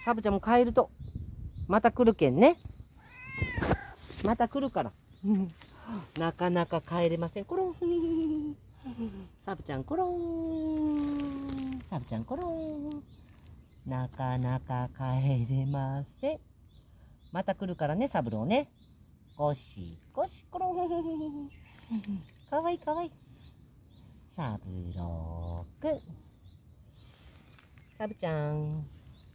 サブちゃんも帰ると、また来るけんね。また来るから。なかなか帰れません。コロン。サブちゃんコロン。サブちゃんコロン。なかなか帰れません。また来るからね、サブローね。ゴシゴシコロン。かわいいかわいい。サブローくん。サブちゃん。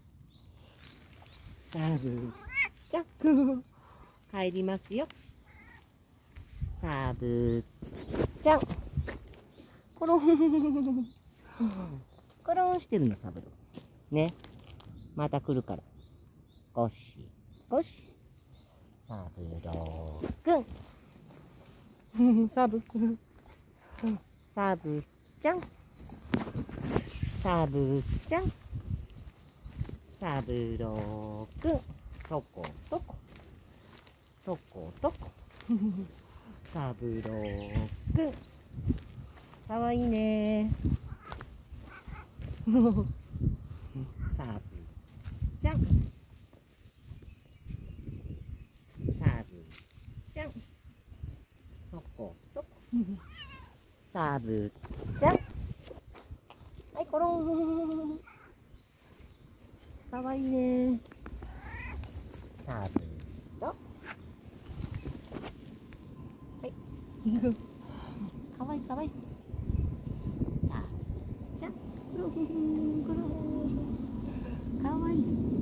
サブちゃん。帰りますよ。サブちゃん。コロン。コロンしてるの、サブロー。ね。また来るから。ゴシゴシ。サブローくん。サブ。サブちゃん。サブちゃん。サブローくん。とことこ。とことこ。サブローくん。かわいいね。サブちゃん。サブちゃん。とことこ。サブちゃん。はい、コロン。かわいいね。サブロ。はい。かわいいかわいい。サブちゃん。コロンコロン。かわいい。